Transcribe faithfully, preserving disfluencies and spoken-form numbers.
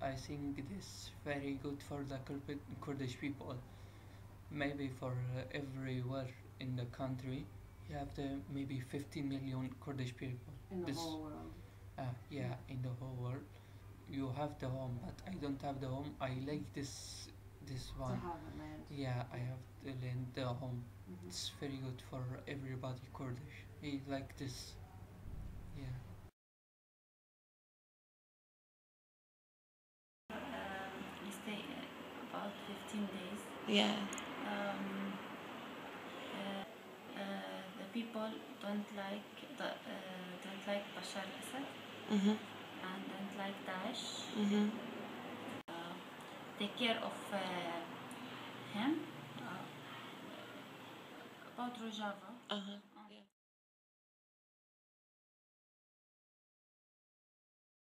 I think this very good for the Kurd- Kurdish people. Maybe for uh, everywhere in the country, you have the maybe fifty million Kurdish people. In the This, whole world. uh, yeah, in the whole world, you have the home, but I don't have the home. I like this this To one. have a land. Yeah, I have the land, the home. Mhm. It's very good for everybody Kurdish. He like this. Yeah. Um, we stay uh, about fifteen days. Yeah. Um, uh, uh, the people don't like the, uh, don't like Bashar al-Assad Mhm. and don't like Daesh. Mhm. Uh, take care of uh, him. Uh, about Rojava. Uh huh.